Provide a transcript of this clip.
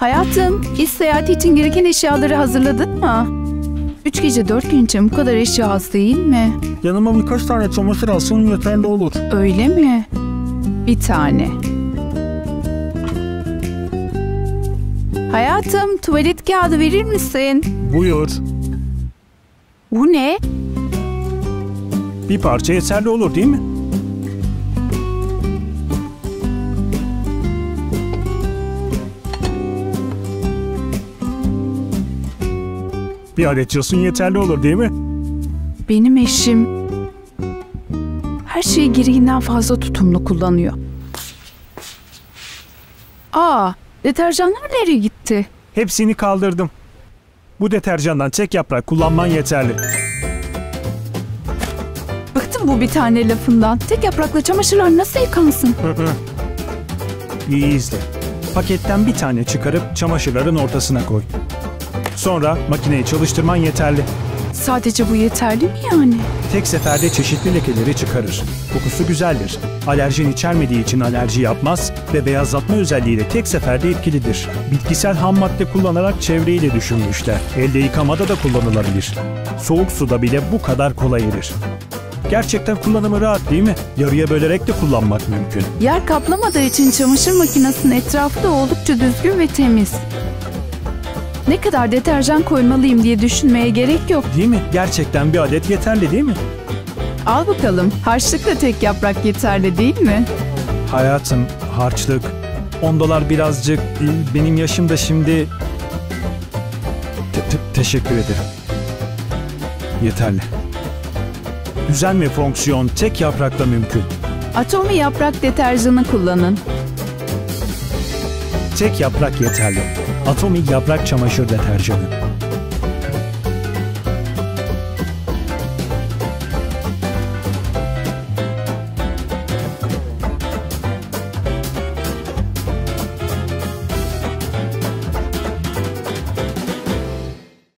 Hayatım, iş seyahati için gereken eşyaları hazırladın mı? 3 gece 4 gün için bu kadar eşya az değil mi? Yanıma birkaç tane çamaşır alsın yeterli olur. Öyle mi? Bir tane. Hayatım, tuvalet kağıdı verir misin? Buyur. Bu ne? Bir parça yeterli olur değil mi? Bir adet yosun yeterli olur değil mi? Benim eşim her şeyi gereğinden fazla tutumlu kullanıyor. Deterjanlar nereye gitti? Hepsini kaldırdım. Bu deterjandan tek yaprak kullanman yeterli. Bıktım bu bir tane lafından. Tek yaprakla çamaşırlar nasıl yıkansın? İyi izle. Paketten bir tane çıkarıp çamaşırların ortasına koy. Sonra makineyi çalıştırman yeterli. Sadece bu yeterli mi yani? Tek seferde çeşitli lekeleri çıkarır. Kokusu güzeldir. Alerjen içermediği için alerji yapmaz ve beyazlatma özelliği de tek seferde etkilidir. Bitkisel ham madde kullanarak çevreyi de düşünmüşler. Elde yıkamada da kullanılabilir. Soğuk suda bile bu kadar kolay erir. Gerçekten kullanımı rahat değil mi? Yarıya bölerek de kullanmak mümkün. Yer kaplamadığı için çamaşır makinesinin etrafı da oldukça düzgün ve temiz. Ne kadar deterjan koymalıyım diye düşünmeye gerek yok. Değil mi? Gerçekten bir adet yeterli değil mi? Al bakalım. Harçlıkla tek yaprak yeterli değil mi? Hayatım, harçlık, $10 birazcık. Benim yaşım da şimdi... Teşekkür ederim. Yeterli. Düzen ve fonksiyon tek yaprakla mümkün. Atomi yaprak deterjanı kullanın. Tek yaprak yeterli. Atomi yaprak çamaşır deterjanı.